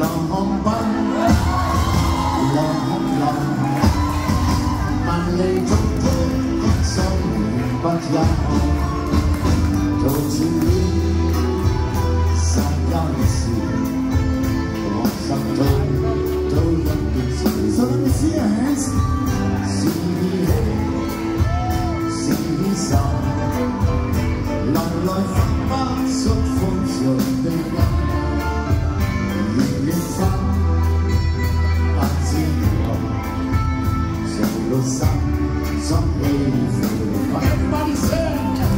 浪奔，浪，萬里中的心不休，到處世間事，我心都一件事。So let me see your hands. 是喜是愁，流來分不出風潮的音。Everybody say,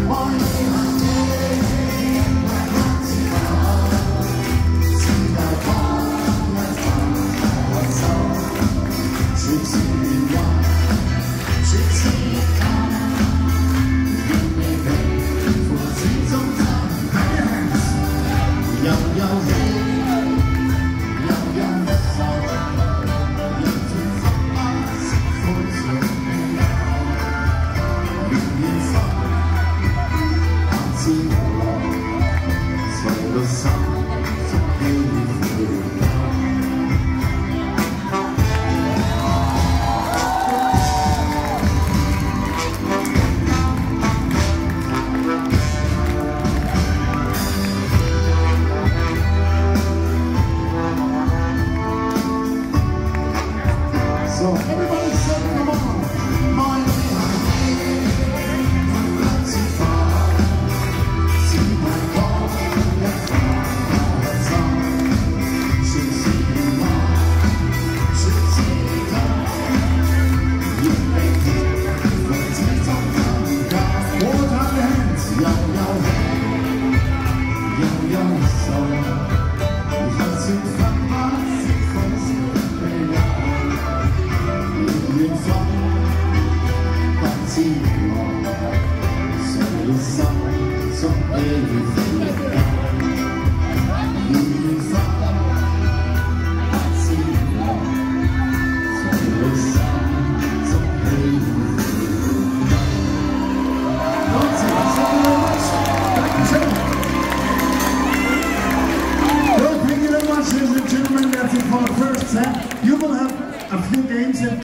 So everybody say, come on, my not too far. See my God, let's go. Should see you on, should see you on. You make it, but it's all done. All time hands, yo, so you have to find so